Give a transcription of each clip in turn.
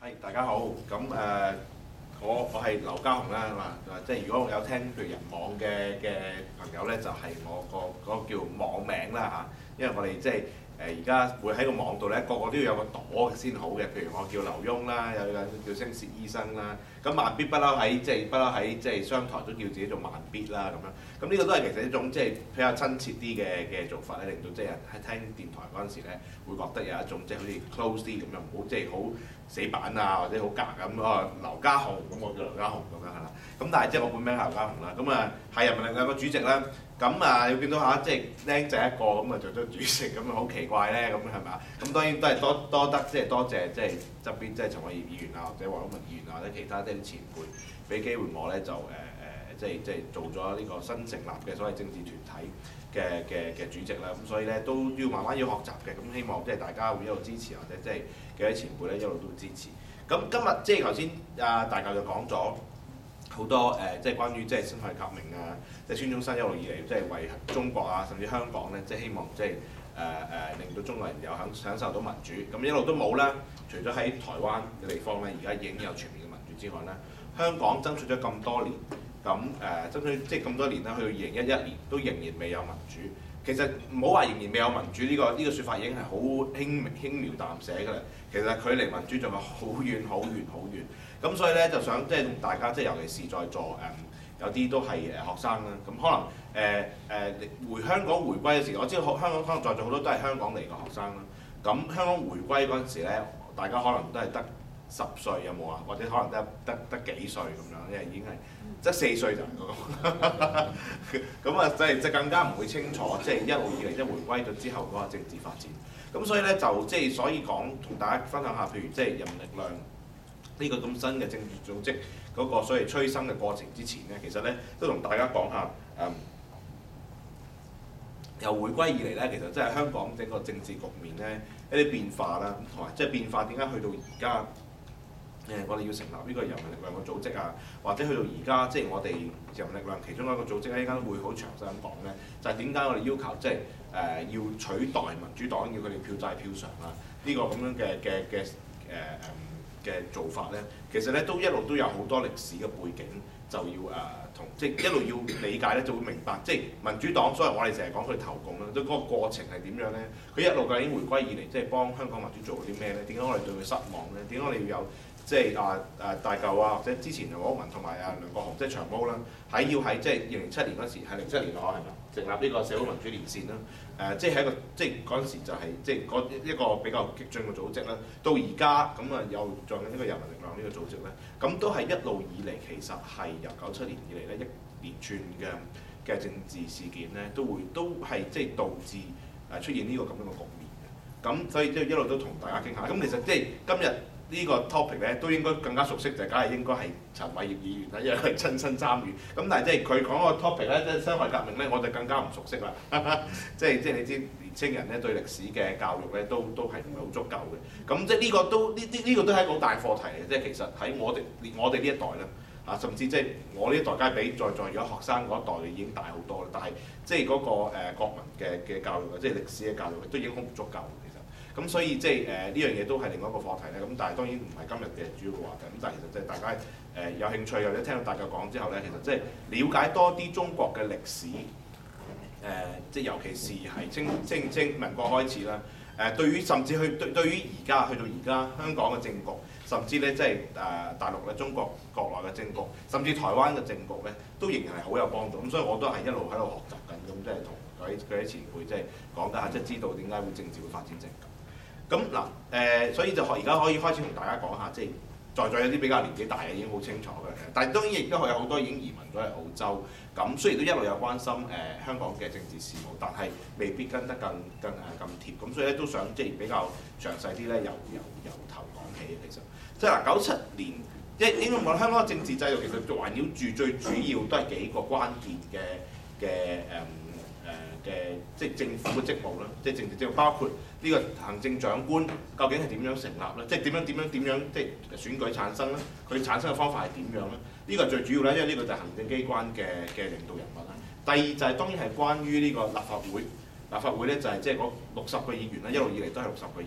係大家好，咁我係劉家雄啦，即係如果我有聽譬如人網嘅朋友咧，就係、我個叫網名啦嚇，因為我哋即係而家會喺個網度咧，個個都要有個朵先好嘅，譬如我叫劉墉啦，有人叫聲薛醫生啦，咁慢必不嬲喺即係商台都叫自己做慢必啦咁樣，咁呢個都係其實一種即係比較親切啲嘅做法咧，令到即係人喺聽電台嗰陣時咧，會覺得有一種即係好似 close 啲咁樣，唔好即係好死板啊，或者好夾咁劉家雄咁我叫劉家雄咁樣係啦。咁但係即係我本名係劉家雄啦。咁係人民力量個主席啦。咁你見到下即係僆仔一個咁做咗主席咁好奇怪咧，咁係咪啊？咁當然都係多得即係多謝即係側邊即係陳偉業議員啊，或者黃毓民議員啊，或者其他啲前輩俾機會我咧就即係做咗呢個新成立嘅所謂政治團體嘅主席啦。咁所以咧都要慢慢要學習嘅。咁希望即係大家會一路支持，或者即係嘅前輩咧一路都支持。咁今日即係頭先大教就講咗好多即係關於即係辛亥革命啊，即係孫中山一路以嚟即係為中國啊，甚至香港咧，即係希望即係令到中國人有享受到民主。咁一路都冇啦，除咗喺台灣嘅地方咧，而家已經有全面嘅民主之外咧，香港爭取咗咁多年，咁爭取即係咁多年啦，去到2011年都仍然未有民主。其實唔好話仍然未有民主呢個説法已經係好輕描淡寫㗎啦。其實距離民主仲有好遠好遠好遠。咁所以咧就想即係同大家即係尤其是在座有啲都係學生啦。咁可能香港回歸嘅時候，我知道香港可能在座好多都係香港嚟嘅學生啦。咁香港回歸嗰陣時咧，大家可能都係得10歲有冇啊？或者可能得幾歲咁樣，因為已經係即係4歲就係咁即係更加唔會清楚，即係一路以嚟即係回歸咗之後嗰個政治發展。咁所以咧就即係所以講同大家分享下，譬如即係人民力量呢個咁新嘅政治組織嗰個所謂催生嘅過程之前咧，其實咧都同大家講下由回歸以嚟咧，其實即係香港整個政治局面咧一啲變化啦，同埋即係變化點解去到而家我哋要成立呢個人民力量嘅組織啊，或者去到而家即係我哋人民力量其中一個組織咧，依家會好詳細咁講咧，就係點解我哋要求即係要取代民主黨，要佢哋票債票償啊，呢個咁樣嘅做法咧，其實咧都一路都有好多歷史嘅背景，就要即係一路要理解咧，就會明白即係民主黨，所以我哋成日講佢投共啦，都嗰個過程係點樣咧？佢一路究竟回歸以嚟，即係幫香港民主做咗啲咩咧？點解我哋對佢失望咧？點解我哋要有即係大舊啊，或者之前黃毓民同埋梁國雄即係長毛啦，要喺即係2007年嗰時係07年我係咪成立呢個社會民主連線啦？即係一個即係嗰陣時就係即係一個比較激進嘅組織啦。到而家咁又做緊呢個人民力量呢個組織咧，咁都係一路以嚟其實係由97年以嚟咧一連串嘅政治事件咧，都係即係導致出現呢個咁樣嘅局面嘅。咁所以即係一路都同大家傾下。咁其實即係今日呢個 topic 咧都應該更加熟悉，就梗係應該係陳偉業議員啦，因為佢親身參與。咁但係即係佢講個 topic 咧，即係辛亥革命咧，我就更加唔熟悉啦。即係你知年青人咧對歷史嘅教育咧都係唔係好足夠嘅。咁即係呢個都係一個好大課題嘅。即係其實喺我哋呢一代咧甚至即係我呢一代梗係比在而家學生嗰一代已經大好多啦。但係即係嗰個國民嘅教育，即係歷史嘅教育都已經好唔足夠。咁所以即係呢樣嘢都係另外一個課題咧。咁但係當然唔係今日嘅主要嘅話題。咁但係其實即係大家有興趣或者聽到大家講之後咧，其實即係了解多啲中國嘅歷史，即係尤其是係清民國開始啦。對於甚至對於而家去到而家香港嘅政局，甚至咧即係大陸咧中國國內嘅政局，甚至台灣嘅政局咧，都仍然係好有幫助。咁所以我都係一路喺度學習緊，咁即係同佢啲前輩即係講緊下，即係知道點解會政治會發展成咁。咁嗱所以就而家可以開始同大家講下，即係在座有啲比較年紀大嘅已經好清楚嘅，但係當然亦都有好多已經移民咗去澳洲。咁雖然都一路有關心香港嘅政治事務，但係未必跟得更貼。咁所以咧都想即係比較詳細啲咧，由頭講起。其實即係嗱97年，即係應該講香港嘅政治制度其實環繞住最主要都係幾個關鍵嘅即係政府嘅職務啦，即係政治職務包括呢個行政長官究竟係點樣成立咧？即係點樣即係選舉產生咧？佢產生嘅方法係點樣咧？呢個係最主要咧，因為呢個就係行政機關嘅領導人物啦。第二就係當然係關於呢個立法會。立法會咧就係即係嗰60個議員啦，一路以嚟都係60個議員。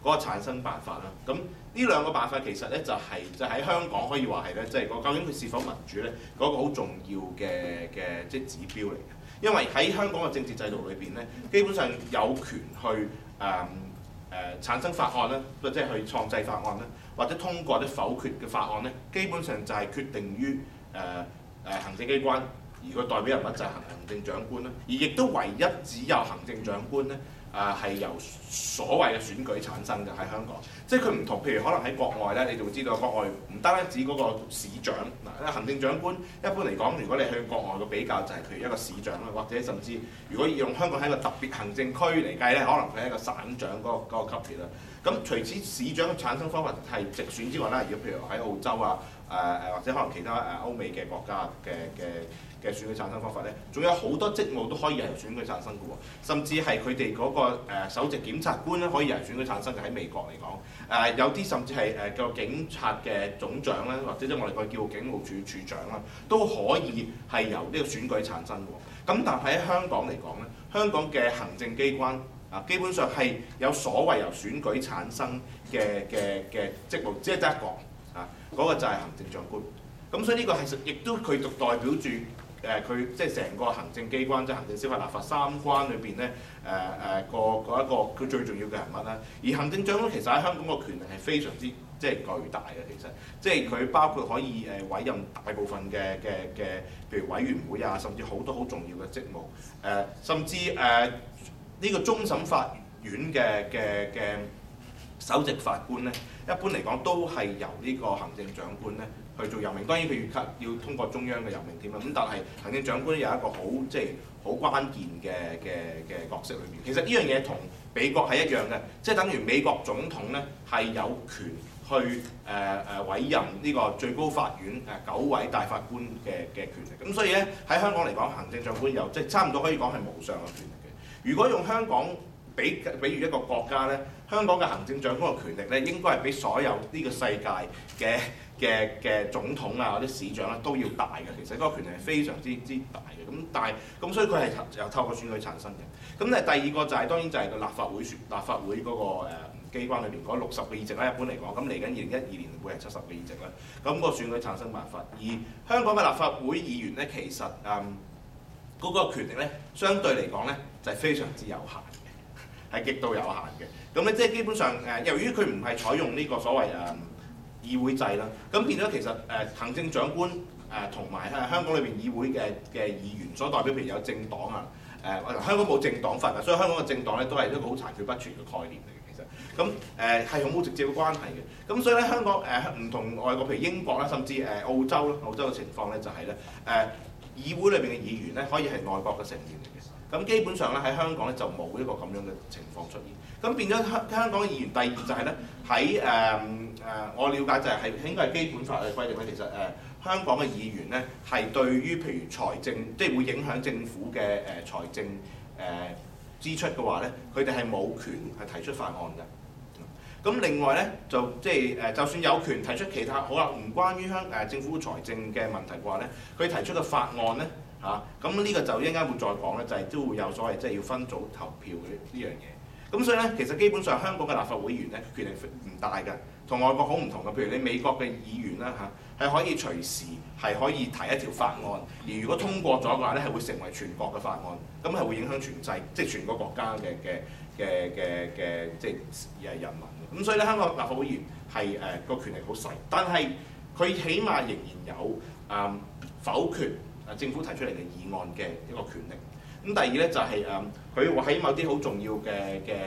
嗰個產生辦法啦。咁呢兩個辦法其實咧就喺香港可以話係咧，即係究竟佢是否民主咧，嗰個好重要嘅即係指標嚟嘅。因為喺香港嘅政治制度裏邊咧，基本上有權去產生法案啦，或者係去創制法案啦，或者通過或者否決嘅法案咧，基本上就係決定於行政機關，而個代表人物就係行政長官啦，而亦都唯一只有行政長官咧。係由所謂嘅選舉產生嘅喺香港，即係佢唔同，譬如可能喺國外咧，你就會知道國外唔單止嗰個市長嗱，行政長官一般嚟講，如果你去國外嘅比較就係譬如一個市長啦，或者甚至如果用香港係一個特別行政區嚟計咧，可能佢係一個省長嗰個級別啦。咁除此市長嘅產生方法係直選之外啦，如果譬如喺澳洲啊或者可能其他歐美嘅國家嘅選舉產生方法咧，仲有好多職務都可以由選舉產生嘅喎，甚至係佢哋嗰個首席檢察官咧可以由選舉產生嘅。喺美國嚟講，有啲甚至係個警察嘅總長咧，或者即係我哋個叫警務處處長啦，都可以係由呢個選舉產生嘅。咁但係喺香港嚟講咧，香港嘅行政機關基本上係有所謂由選舉產生嘅職務，只係得一個嗰個就係行政長官。咁所以呢個係亦都佢就代表住佢即係成個行政機關，即係行政、司法、立法三關裏邊咧一個佢最重要嘅人物啦。而行政長官其實喺香港個權力係非常之即係巨大嘅，其實即係佢包括可以委任大部分嘅譬如委員會啊，甚至好多好重要嘅職務，甚至呢個終審法院嘅首席法官咧，一般嚟講都係由呢個行政長官咧去做任命。當然佢要通過中央嘅任命添啦。咁但係行政長官有一個好即係好關鍵嘅角色裏面。其實呢樣嘢同美國係一樣嘅，即係等於美國總統咧係有權去委任呢個最高法院9位大法官嘅權力。咁所以咧喺香港嚟講，行政長官有即係差唔多可以講係無上嘅權力嘅。如果用香港比如一個國家咧，香港嘅行政長官嘅權力咧，應該係比所有呢個世界嘅總統啊或者市長咧都要大嘅。其實嗰個權力係非常之大嘅。咁所以佢係由透過選舉產生嘅。咁第二個就係當然就係個立法會嗰個機關裏邊嗰60個議席啦。一般嚟講，咁嚟緊2012年會係70個議席啦。咁個選舉產生辦法，而香港嘅立法會議員咧，其實嗰個權力咧，相對嚟講咧就係非常之有限嘅，係極度有限嘅。咁咧即係基本上由於佢唔係採用呢個所謂議會制啦，咁變咗其實行政長官同埋香港裏邊議會嘅議員所代表，譬如有政黨啊，香港冇政黨法啊，所以香港嘅政黨咧都係一個好殘缺不全嘅概念嚟嘅。其實咁係好直接嘅關係嘅。咁所以咧香港唔同外國，譬如英國啦，甚至澳洲啦，澳洲嘅情況咧就係咧議會裏邊嘅議員咧可以係外國嘅成員嚟嘅。咁基本上咧喺香港咧就冇一個咁樣嘅情況出現。咁變咗香港嘅議員，第二就係咧喺我了解就係應該係基本法嘅規定咧，其實香港嘅議員咧係對於譬如財政即係會影響政府嘅財政支出嘅話咧，佢哋係冇權係提出法案嘅。咁另外咧就即係就算有權提出其他好啦，唔關於政府財政嘅問題嘅話咧，佢提出嘅法案咧咁呢個就一陣間會再講咧，就係都會有所謂即係要分組投票嘅呢樣嘢。咁所以咧，其實基本上香港嘅立法會議員咧權力唔大嘅，同外國好唔同嘅。譬如你美國嘅議員啦係可以隨時係可以提一條法案，而如果通過咗嘅話咧，係會成為全國嘅法案，咁係會影響全世即係全個國家嘅即係人民嘅。咁所以咧，香港立法會議員係個權力好細，但係佢起碼仍然有否決政府提出嚟嘅議案嘅一個權力。咁第二咧就係佢話喺某啲好重要嘅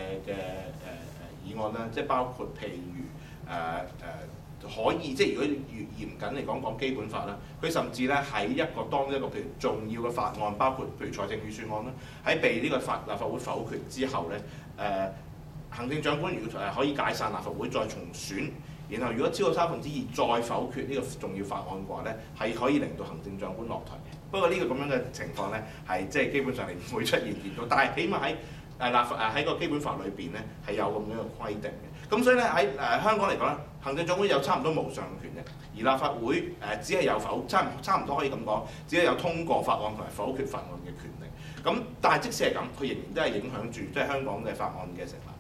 議案啦，即係包括譬如可以即係如果越嚴謹嚟講基本法啦，佢甚至咧喺當一個譬如重要嘅法案，包括譬如財政預算案啦，喺被呢個立法會否決之後咧，行政長官如果可以解散立法會再重選，然後如果超過2/3再否決呢個重要法案嘅話咧，係可以令到行政長官落台嘅。不過呢個咁樣嘅情況咧，係即係基本上你唔會出現見到，但係起碼喺喺個基本法裏邊咧係有咁樣嘅規定嘅。咁所以咧喺香港嚟講咧，行政長官有差唔多無上嘅權力，而立法會只係有差唔多可以咁講，只係有通過法案同埋否決法案嘅權力。咁但係即使係咁，佢仍然都係影響住即係香港嘅法案嘅成立。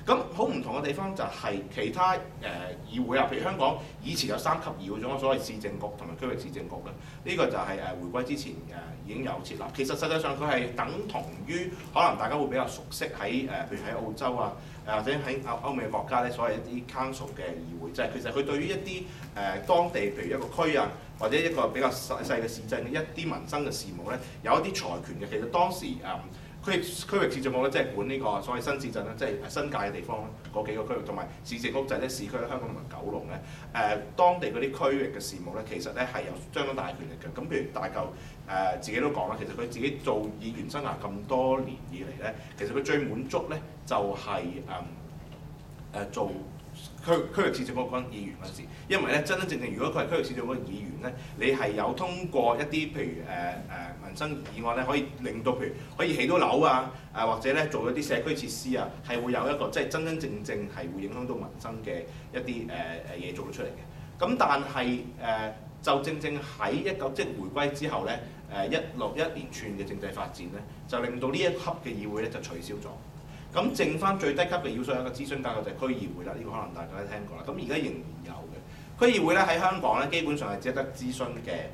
咁好唔同嘅地方就係其他議會啊，譬如香港以前有3級議會，種所謂市政局同埋區域市政局咧，呢、個就係回歸之前已經有設立。其實實際上佢係等同於可能大家會比較熟悉喺譬如喺澳洲啊，或者喺歐美嘅國家咧，所謂一啲 council 嘅議會，即係其實佢對於一啲當地譬如一個區啊，或者一個比較細嘅市鎮嘅一啲民生嘅事務咧，有一啲財權嘅。其實當時區域市政局咧，即係管呢個所謂新市鎮啦，即係新界嘅地方嗰幾個區域，同埋市政局就係咧市區咧，香港同埋九龍咧，當地嗰啲區域嘅事務咧，其實咧係有相當大權力嘅。咁譬如大嚿自己都講啦，其實佢自己做議員生涯咁多年以嚟咧，其實佢最滿足咧就係做區域市政局嗰陣議員嗰陣時，因為咧真真正正如果佢係區域市政局嘅議員咧，你係有通過一啲譬如民生議案咧，可以令到譬如可以起到樓啊，或者咧做一啲社區設施啊，係會有一個即係真真正正係會影響到民生嘅一啲嘢做到出嚟嘅。咁但係就正正喺即係回歸之後咧，一連串嘅政制發展咧，就令到呢一級嘅議會咧就取消咗。咁剩翻最低級嘅要素有一個諮詢架構就係區議會啦，呢個可能大家都聽過啦。咁而家仍然有嘅區議會咧喺香港咧，基本上係只得諮詢嘅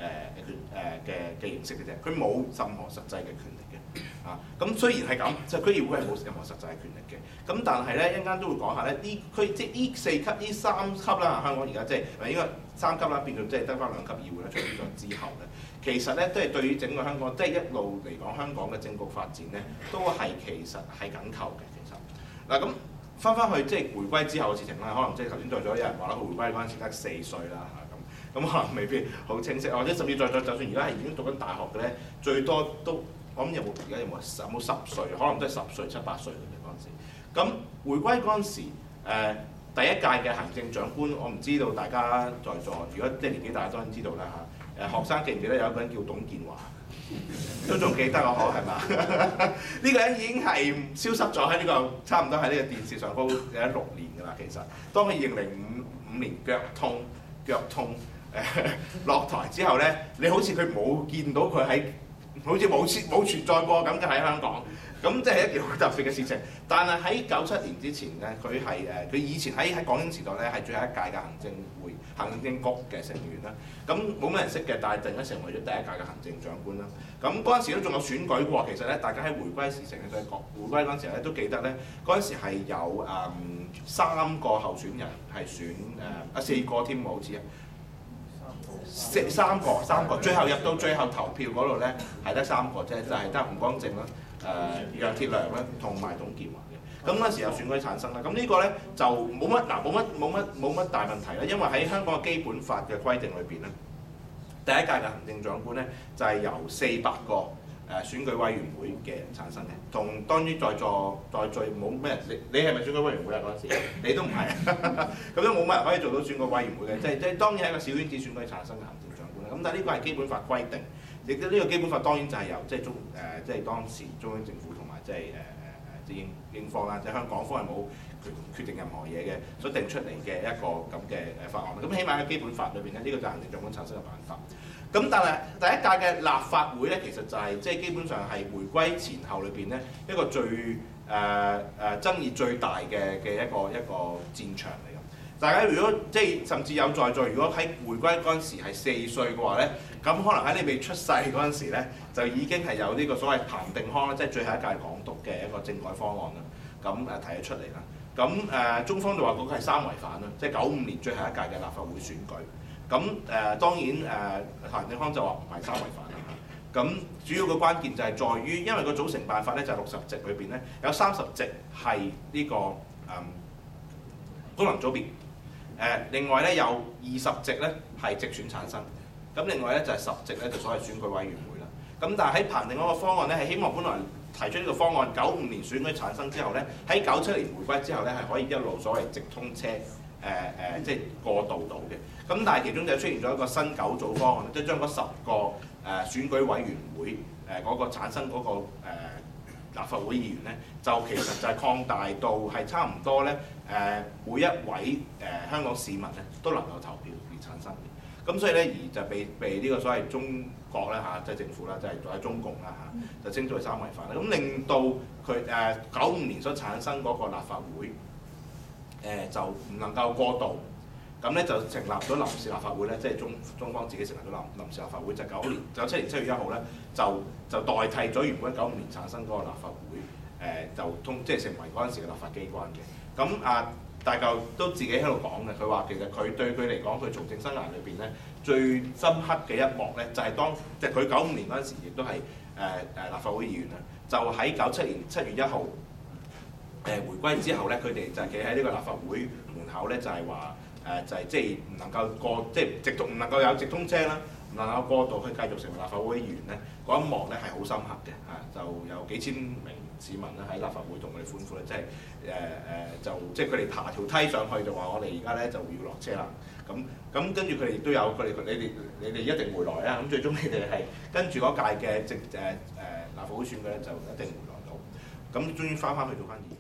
形式嘅啫，佢冇任何實際嘅權力嘅。咁雖然係咁，就區議會係冇任何實際嘅權力嘅。咁但係咧一陣間都會講下咧，即係呢4級、呢3級啦，香港而家即係應該3級啦，變咗即係得翻2級議會啦，出現咗之後咧。其實咧都係對於整個香港，即係一路嚟講香港嘅政局發展咧，都係其實係緊扣嘅。其實嗱咁翻去即係回歸之後嘅事情啦，可能即係頭先在座有人話啦，回歸嗰陣時得4歲啦咁可能未必好清晰，或者甚至在座就算而家係已經讀緊大學嘅咧，最多都我諗而家有冇10歲，可能都係10歲、7、8歲嘅嗰陣時。咁回歸嗰陣時，第一屆嘅行政長官，我唔知道大家在座，如果即係年紀大，當然知道啦嚇。學生記唔記得有一個人叫董建華？都仲記得我可係嘛？呢個人已經係消失咗喺呢個差唔多喺呢個電視上高有16年㗎啦。其實當佢2005年腳痛落台之後咧，你好似佢冇見到佢喺，好似冇存在過咁嘅喺香港。咁即係一件好特別嘅事情。但係喺97年之前咧，佢以前喺港英時代咧係最後一屆嘅行政局嘅成員啦。咁冇乜人識嘅，但係突然間成為咗第一屆嘅行政長官啦。咁嗰陣時都仲有選舉過。其實咧，大家喺回歸時成日都係講回歸嗰陣時咧，都記得咧，嗰陣時係有3個候選人係選4個添喎，好似3個，最後入到最後投票嗰度咧係得3個啫，就係得吳光正啦、楊鐵良啦同埋董建華嘅。咁嗰陣時有選舉產生啦。咁呢個咧就冇乜大問題啦，因為喺香港嘅基本法嘅規定裏邊咧，第一屆嘅行政長官咧就係由400個選舉委員會嘅人產生嘅，同當然在座冇咩人，你係咪選舉委員會啊？嗰陣時你都唔係，咁都冇乜人可以做到選舉委員會嘅，即係當然係一個小圈子選舉產生嘅行政長官啦。咁但係呢個係基本法規定，亦都呢個基本法當然就係由即係當時中央政府同埋即係英方啦，即係香港方係冇決定任何嘢嘅，所定出嚟嘅一個咁嘅法案。咁起碼喺基本法裏邊咧，呢個就係行政長官產生嘅辦法。咁但係第一屆嘅立法會咧，其實就係即係基本上係回歸前後裏邊咧一個最爭議最大嘅一個戰場嚟嘅。大家如果即係甚至有在座，如果喺回歸嗰陣時係4歲嘅話咧，咁可能喺你未出世嗰陣時咧，就已經係有呢個所謂彭定康啦，即係最後一屆港督嘅一個政改方案啦。咁提咗出嚟啦。咁中方就話嗰個係3違反啦，即係95年最後一屆嘅立法會選舉。咁當然彭定康就話唔係3違反啦。咁主要嘅關鍵就係在於，因為個組成辦法咧就係60席裏邊咧有30席係呢個功能組別，另外咧有20席咧係直選產生，咁另外咧就係10席咧就所謂選舉委員會啦。咁但係喺彭定康個方案咧係希望本來提出呢個方案95年選舉產生之後咧，喺97年回歸之後咧係可以一路所謂直通車。即係過渡到嘅，咁但係其中就出現咗一個新9組方案，即係將嗰10個選舉委員會嗰個產生嗰個立法會議員咧，就其實就係擴大到係差唔多咧每一位香港市民咧都能夠投票而產生嘅。 咁所以咧而就被呢個所謂中國啦嚇，即係政府啦，即係或者中共啦嚇，就稱之為三違法啦。咁令到佢95年所產生嗰個立法會就唔能夠過渡。咁咧就成立咗臨時立法會咧，即係中方自己成立咗臨時立法會，就97年7月1號咧，就代替咗原本95年產生嗰個立法會，就即係成為嗰陣時嘅立法機關嘅。咁大嚿都自己喺度講嘅，佢話其實佢對佢嚟講，佢從政生涯裏邊咧最深刻嘅一幕咧，就係即係佢95年嗰陣時，亦都係立法會議員啦，就喺97年7月1號回歸之後咧，佢哋就企喺呢個立法會門口咧，就係話。就係即係唔能夠過，即係唔能夠有直通車啦，唔能夠過渡去繼續成為立法會議員咧，嗰一幕咧係好深刻嘅嚇，就有幾千名市民咧喺立法會同佢哋歡呼咧，即係就即係佢哋爬條梯上去就話我哋而家咧就要落車啦，咁跟住佢哋亦都有你哋一定回來啊，咁最終你哋係跟住嗰屆嘅立法會選舉咧就一定回來到，咁終於翻去做翻議員。